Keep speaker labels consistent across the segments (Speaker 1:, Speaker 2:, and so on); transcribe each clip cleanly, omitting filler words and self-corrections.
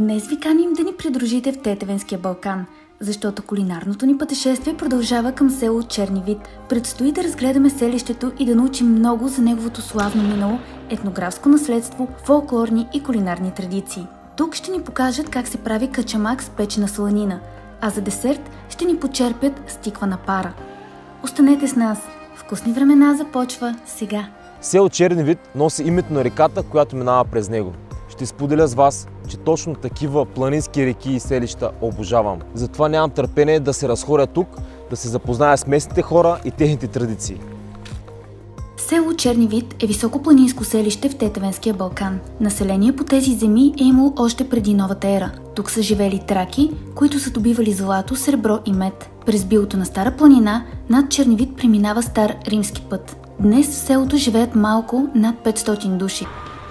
Speaker 1: Днес ви каним да ни придружите в Тетевенския Балкан, защото кулинарното ни пътешествие продължава към село Черни вид. Предстои да разгледаме селището и да научим много за неговото славно минало, етнографско наследство, фолклорни и кулинарни традиции. Тук ще ни покажат как се прави качамак с печена сланина, а за десерт ще ни почерпят с тиквана пара. Останете с нас! Вкусни времена започва сега!
Speaker 2: Село Черни вид носи името на реката, която минава през него. Ще споделя с вас, че точно такива планински реки и селища обожавам. Затова нямам търпение да се разходя тук, да се запозная с местните хора и техните традиции.
Speaker 1: Село Черни вид е високопланинско селище в Тетевенския Балкан. Население по тези земи е имало още преди новата ера. Тук са живели траки, които са добивали злато, сребро и мед. През билото на Стара планина над Черни вид преминава стар римски път. Днес в селото живеят малко над 500 души.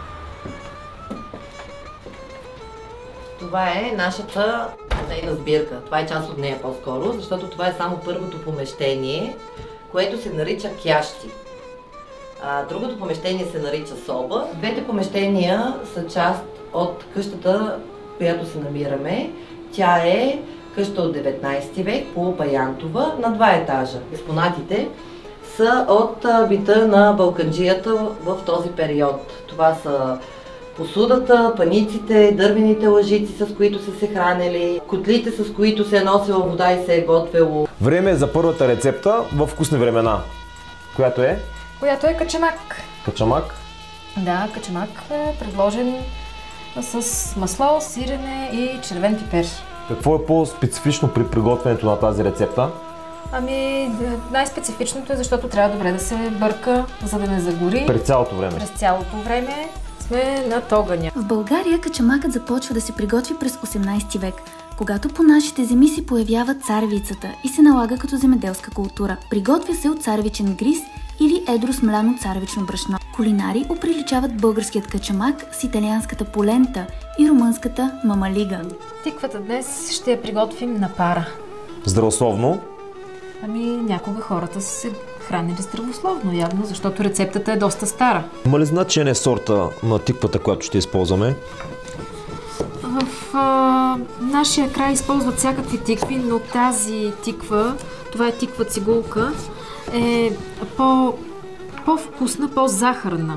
Speaker 3: Това е нашата нейна сбирка. Това е част от нея по-скоро, защото това е само първото помещение, което се нарича кящи. Другото помещение се нарича соба. Двете помещения са част от къщата, в която се намираме. Тя е къща от 19 век, полупаянтова, на 2 етажа. Експонатите са от бита на балканджията в този период. Това са посудата, паниците, дървените лъжици, с които са се хранили, котлите, с които се е носила вода и се е готвело.
Speaker 2: Време е за първата рецепта в вкусни времена. Която е?
Speaker 4: Която е качамак.
Speaker 2: Качамак?
Speaker 4: Да, качамак е предложен с масло, сирене и червен пипер.
Speaker 2: Какво е по-специфично при приготвянето на тази рецепта?
Speaker 4: Ами, най-специфичното е, защото трябва добре да се бърка, за да не загори.
Speaker 2: През цялото време?
Speaker 4: През цялото време сме над огъня.
Speaker 1: В България качамакът започва да се приготви през 18 век, когато по нашите земи се появява царевицата и се налага като земеделска култура. Приготвя се от царевичен гриз или едро смляно царевично брашно. Кулинари оприличават българският качамак с италианската полента и румънската мамалига.
Speaker 4: Тиквата днес ще я приготвим на пара.
Speaker 2: Здравословно?
Speaker 4: Ами, някога хората са се хранили здравословно, явно, защото рецептата е доста стара.
Speaker 2: Има ли значение сорта на тиквата, която ще използваме?
Speaker 4: В нашия край използват всякакви тикви, но тази тиква, това е тиква цигулка, е по-вкусна, по-захарна.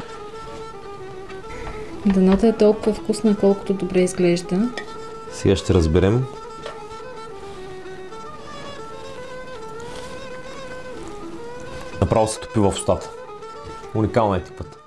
Speaker 4: Дъното е толкова вкусна, колкото добре изглежда.
Speaker 2: Сега ще разберем. Направо се топи в устата. Уникална е тиквата.